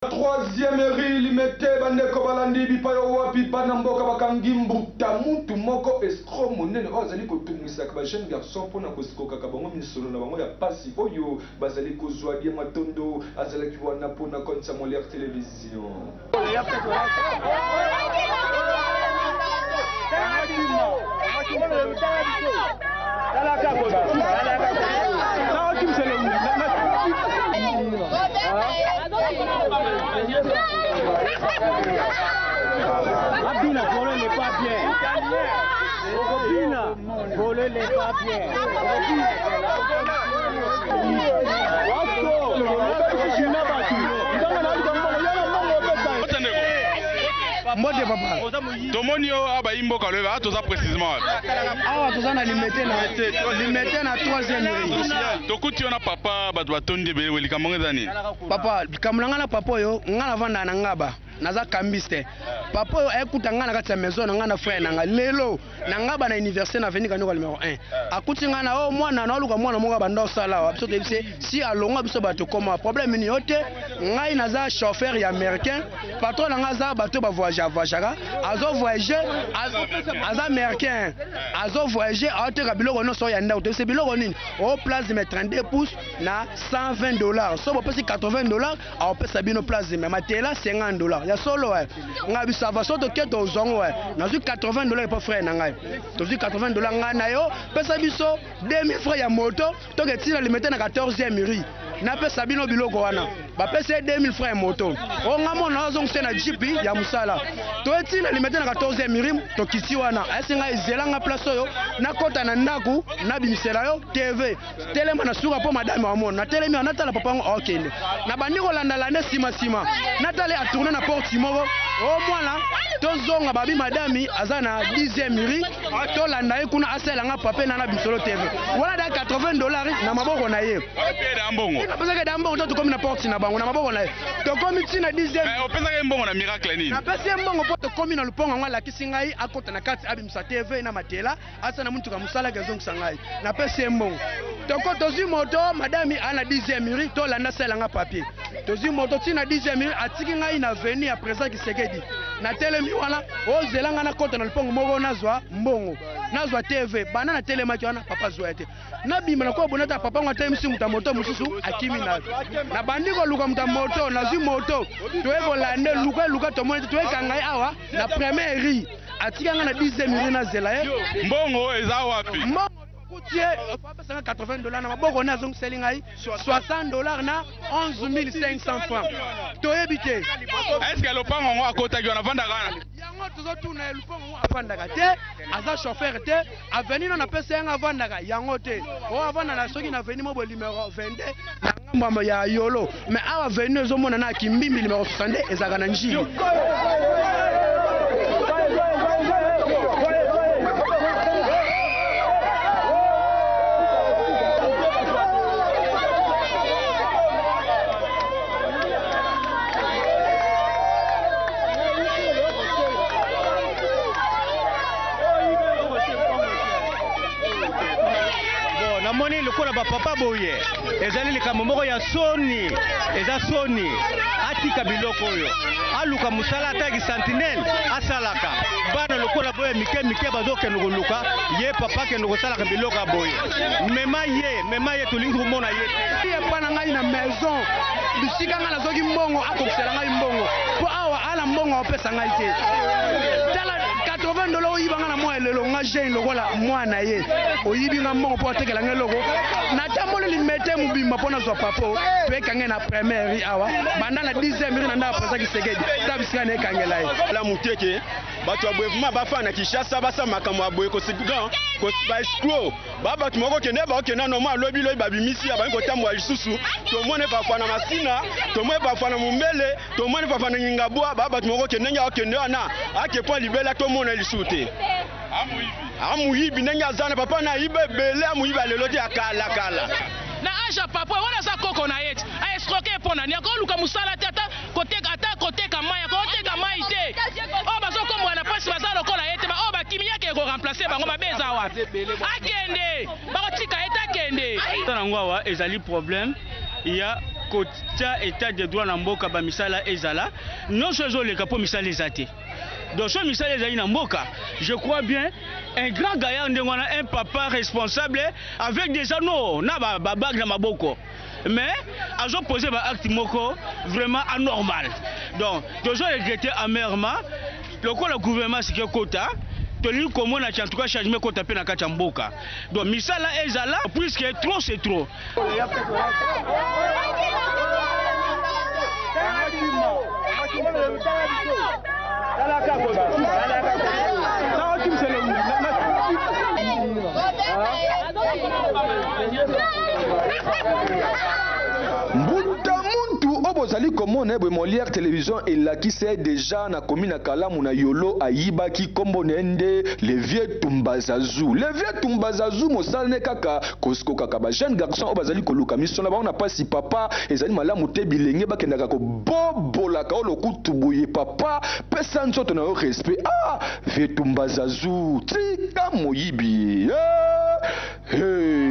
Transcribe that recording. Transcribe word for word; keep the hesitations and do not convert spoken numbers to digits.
Troisième ri limité bandeko balandi bipayo wapi bana mboka bakangi mbuta mutu moko escro monene ozali kotumisa ka ba jeune garçon pona kosikoka ka bango misolo na bango ya pasi oyo bazali kozwa bien matondo azali kiwana pona konta molaire télévision. Abina, voler les papiers. Abina, voler les papiers. Mode papa. Tomonio aba imbo kaleva toza précisément. Ah toza na limité na limité na troisième rue. Tokuti ona papa ba doit tonde be weli kamonga dani. Papa kamulanga na papa yo ngala vanda na ngaba. Naza kambiste. Papa yo ekuta ngana kati ya maison na ngana frère nanga lelo na ngaba na université na veni kanoko numéro un. Akuti ngana o mwana na luka mwana monga banda osala wa biso tebise si alonga biso bato koma problème ni yote ngai naza chauffeur ya américain patron na ngaza bato ba voyager voyager azo voyager aza américain azo voyager aoteka biloko no so ya ndako tebise biloko nini o place de trente-deux pouces na cent vingt dollars so bopesi quatre-vingts dollars a pesa bino place de matela cinquante dollars ya solo ouais nga bisava so to keto zongo ouais nazu quatre-vingts dollars pas frère na ngai tozu quatre-vingts dollars nga na yo pesa biso deux mille francs ya moto to ke tina limité na quatorzième rue na pesa bino biloko wana ba pesa deux mille francs ya moto o nga mona zo ngena jeep ya musala to tina limité na quatorzième rue to kiti wana asinga izelanga place oyo na kota na ndaku na bimisela yo T V telema na suka po madame wa mona na telemi na tala papa ngo okende na bandi ko landa lande sima sima na tale a tourner na porte moko o mwana tozonga babi madame azana dixième rue to landa ye kuna asela nga papa na na bisolo T V wala da quatre-vingts dollars na maboko na ye na pesa ke dambo to komi na porte na bango na maboko na ye to komi tina dixième o pesa ke mbongo na miracle nini na pesa mbongo po to komi na lupongo ngala kisingai akota na kati abimisa T V na matela asa na muntu ka musala ke zongisa ngai na pesa mbongo to ko tozi moto madame ana dixième rue to landa sela nga papier tozi moto tina dixième rue atiki ngai na veni ya président Kisekedi na telemi wana o zelanga na kota na lupongo moko nazwa mbongo nazwa T V bana na telema ki wana papa zwa te na bima na ko bonata papa ngata misi muta moto mususu akimi na na bandi ko luka muta moto nazwi moto to eko lande luka luka to monete to ekanga awa na première rue atika nga na dixième rue na zela ye mbongo eza wapi mbongo quatre-vingts dollars na maboko na zong selling ngai soixante dollars na onze mille cinq cents francs to ebite est-ce que le pango ngo akota ki ona vanda kana yango tozo tuna le pango avandaka te aza chauffeur te avenir na pesa yanga avandaka yango te o avanda na soki na avenir mo numéro vingt-deux na ngambo ya yolo mais awa avenir zo mona na kimbimbi numéro soixante-deux ezaka na njili moni lokola ba papa boye ezali likambo moko ya soni eza soni atika biloko oyo aluka musala ataki sentinelle asalaka bana lokola boye mike mike bazokende koluka ye papa kende kosalaka biloko ya boye mema ye mema ye tolingi komona ye te ye bana ngai na maison bisika nga nazoki mbongo akokisela ngai mbongo po awa ala mbongo apesa ngai te tala quatre-vingts dollars oyiba nga na mwa elelo nga jeune lokola mwana ye oyibi nga mbongo po atekela ngai eloko natamboli limete mobimba mpo nazwa papo toekange na première rue awa banda na dixième rue na ndaka président Kisekedi ta bisika na ekangela ye la muteke bato ya boye vuma bafana Kinshasa basa makambo ya boye kosipigan ba escroc ba bato moko kende bakokende no mwa lobi lobi babimisi ya bangi kotambola lisusu tomone papa na masina tomone papa na mumbele tomone papa na ngingabwa ba bato moko kende nya okende wana akepo libela tomona lisusu te amuyibi ndenge azana papa na ibe bele amuyibi alelo te akala kala na aja papa wana za koko na yeti a escroquer pona ni akoluka musala te ata koteka ata koteka maya koteka mai te o bazoko mwana pasi bazalo kola yete ba o bakimi yake ko remplacer bango babeza wa akende bakotika eta kende tango awa ezali problème il y a atia état de droit na mboka ba misala ezala nyonso ezoleka po misala ezate. Donc so misala ezali na mboka, je crois bien un grand gaillard ndengwana, un papa responsable avec des anneaux na ba ba bag na maboko. Mais azo poser ba acte moko vraiment anormal. Donc toujours regretter amèrement le quoi le gouvernement c'est que quota toli komona en tout cas changement quota pe na kati mboka. Donc misala ezala puisque trop c'est trop. Mbuta muntu obozali komona ebe Molière télévision elakise déjà na komi na kalamu na yolo ayibaki kombo nende le vieux Tumbazazu. Le vieux Tumbazazu mosala ne kaka kosko kaka ba jeune garçon obazali koluka mission na ba on pasi papa ezali malamu te bilenge bakendaka ko bobola ka olokutu buye papa pesa nzoto na yo respect. Ah vieux Tumbazazu tika moyibi. Hey.